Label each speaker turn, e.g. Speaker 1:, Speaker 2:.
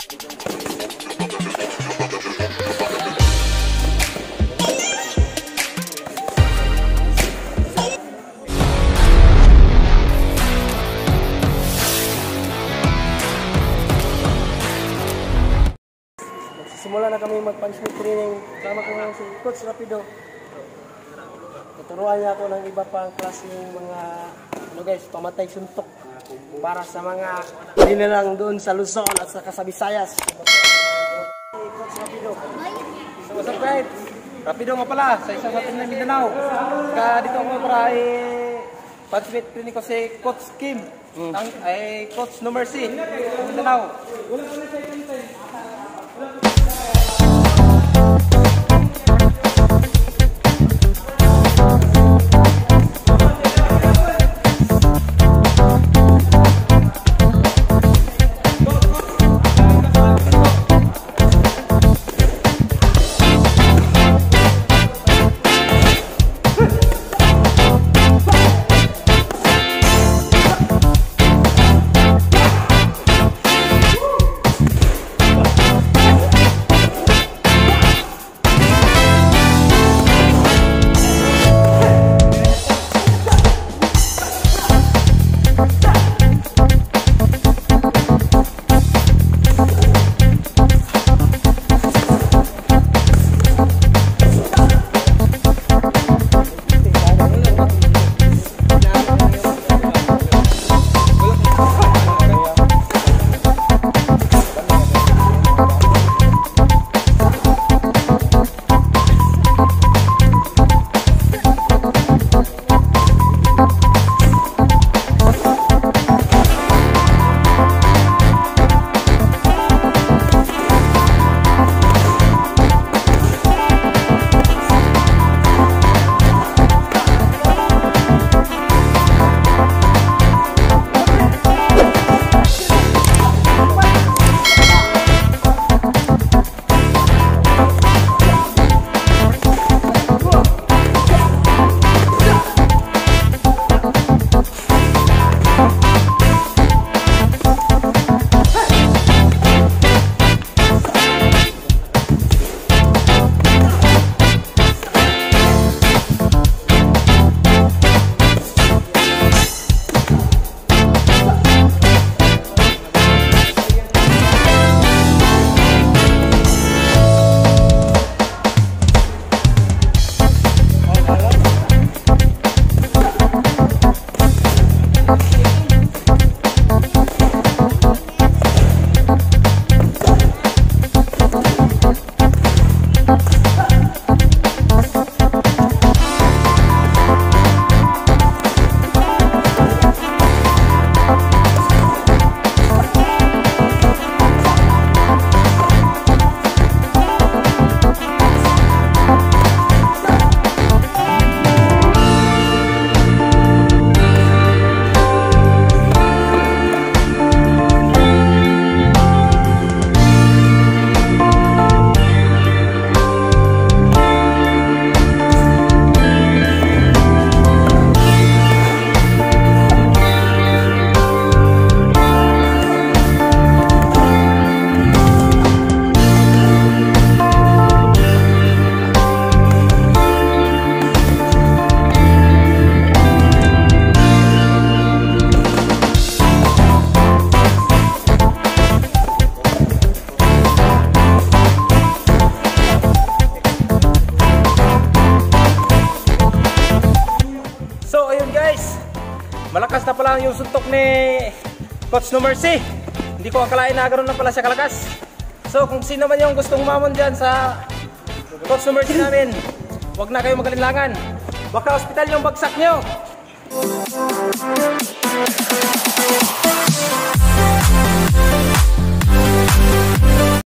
Speaker 1: Simula na kami mag-punching training. Kasama ko ngayon si Coach Rapido. Tuturuan niya ako ng iba pang klase ng mga pamatay suntok para sa mga hindi na lang doon sa Luzon at sa Visayas. Coach Rapido. So what's up guys? Rapido nga pala sa isang sa ng Mindanao. Dito ako para punching training ko si Coach Kim. Ay Coach No Mercy Mindanao. Wala pala sa intay.
Speaker 2: Malakas na pala yung suntok ni Coach No Mercy. Hindi ko akalain na ganoon na pala siya kalakas. So kung sino man yung gustong umamon dyan sa Coach No Mercy namin, huwag na kayo magalinlangan. Baka hospital yung bagsak nyo.